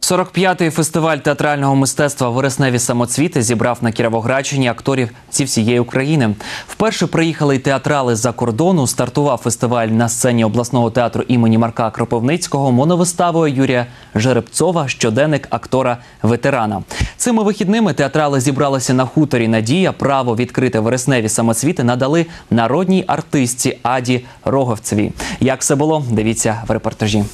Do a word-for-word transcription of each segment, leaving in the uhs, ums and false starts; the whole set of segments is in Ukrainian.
сорок п'ятий фестиваль театрального мистецтва «Вересневі самоцвіти» зібрав на Кіровоградщині акторів зі всієї України. Вперше приїхали й театрали з-за кордону. Стартував фестиваль на сцені обласного театру імені Марка Кропивницького моновиставою Юрія Жеребцова «Щоденник актора-ветерана». Цими вихідними театрали зібралися на хуторі «Надія». Право відкрити вересневі самоцвіти надали народній артистці Аді Роговцевій. Як все було, дивіться в репортажі.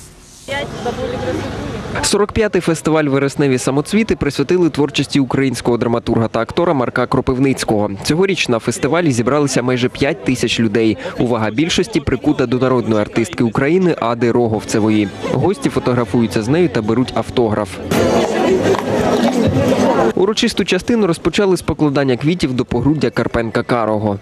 сорок п'ятий фестиваль «Вересневі самоцвіти» присвятили творчості українського драматурга та актора Марка Кропивницького. Цьогоріч на фестивалі зібралися майже п'ять тисяч людей. Увага більшості прикута до народної артистки України Ади Роговцевої. Гості фотографуються з нею та беруть автограф. Урочисту частину розпочали з покладання квітів до погруддя Карпенка Карого.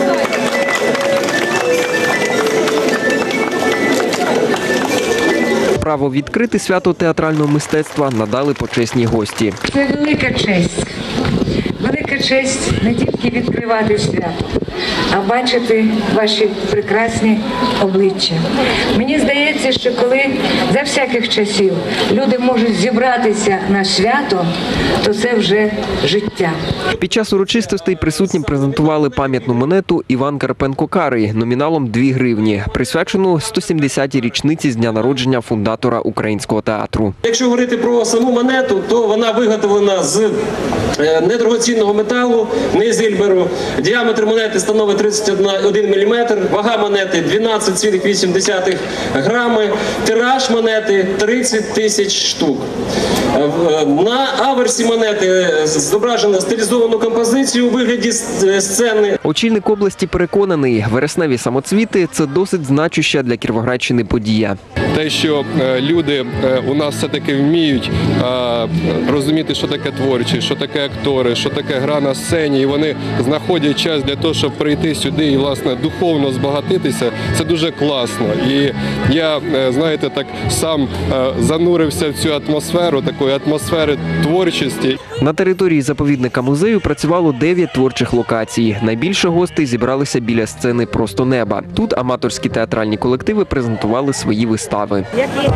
Право відкрити свято театрального мистецтва надали почесні гості. Це велика честь. Велика честь не тільки відкривати свято, а бачити ваші прекрасні обличчя. Мені здається, що коли за всяких часів люди можуть зібратися на свято, то це вже життя. Під час урочистостей присутнім презентували пам'ятну монету «Іван Карпенко Карий» номіналом дві гривні, присвячену сто сімдесятій річниці з дня народження фундатора українського театру. Якщо говорити про саму монету, то вона виготовлена з недорогоцінного металу, не з ільберу. Діаметр монети становить тридцять один міліметр, вага монети дванадцять цілих вісім десятих грами, тираж монети тридцять тисяч штук. На аверсі монети зображено стилізовану композицію у вигляді сцени. Очільник області переконаний, вересневі самоцвіти – це досить значуща для Кіровоградщини подія. Те, що люди у нас все-таки вміють розуміти, що таке творчість, що таке актори, що таке гра на сцені, і вони знаходять час для того, щоб прийти сюди і, власне, духовно збагатитися, це дуже класно. І я, знаєте, так сам занурився в цю атмосферу, такої атмосфери творчості. На території заповідника музею працювало дев'ять творчих локацій. Найбільше гостей зібралися біля сцени «Просто неба». Тут аматорські театральні колективи презентували свої вистави. Які?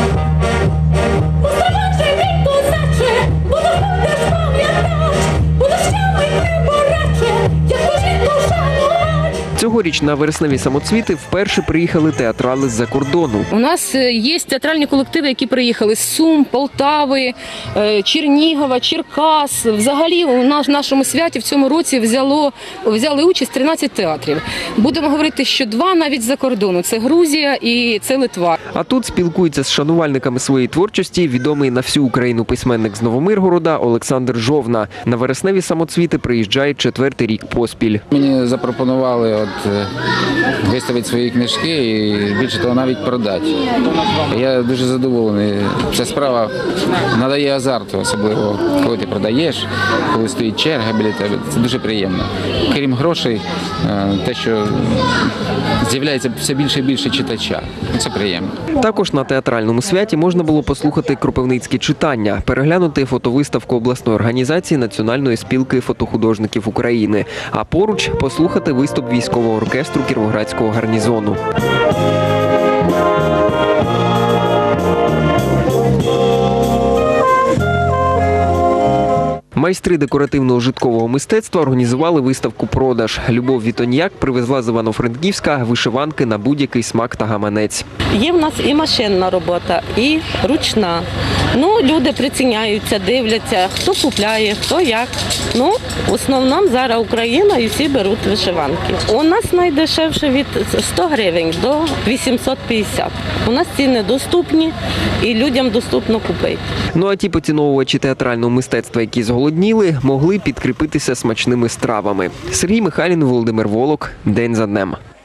Цьогоріч на вересневі самоцвіти вперше приїхали театрали з-за кордону. У нас є театральні колективи, які приїхали з Сум, Полтави, Чернігова, Черкас. Взагалі у нас в нашому святі в цьому році взяло, взяли участь тринадцять театрів. Будемо говорити, що два навіть з-за кордону. Це Грузія і це Литва. А тут спілкується з шанувальниками своєї творчості відомий на всю Україну письменник з Новомиргорода Олександр Жовна. На вересневі самоцвіти приїжджає четвертий рік поспіль. Мені запропонували от виставити свої книжки і, більше того, навіть продати. Я дуже задоволений. Ця справа надає азарту, особливо коли ти продаєш, коли стоїть черга біля тебе. Це дуже приємно. Крім грошей, те, що з'являється все більше і більше читача. Це приємно. Також на театральному святі можна було послухати кропивницькі читання, переглянути фотовиставку обласної організації Національної спілки фотохудожників України, а поруч послухати виступ військового оркестру Кіровоградського гарнізону. Майстри декоративно-ужиткового мистецтва організували виставку «Продаж». Любов Вітоньяк привезла з Івано-Франківська вишиванки на будь-який смак та гаманець. Є в нас і машинна робота, і ручна. Ну, люди приціняються, дивляться, хто купляє, хто як. Ну, в основному зараз Україна і всі беруть вишиванки. У нас найдешевше від ста гривень до вісімсот п'ятдесят. У нас ціни доступні і людям доступно купити. Ну а ті поціновувачі театрального мистецтва, які зголодніли, могли підкріпитися смачними стравами. Сергій Михайлін, Володимир Волок. День за днем.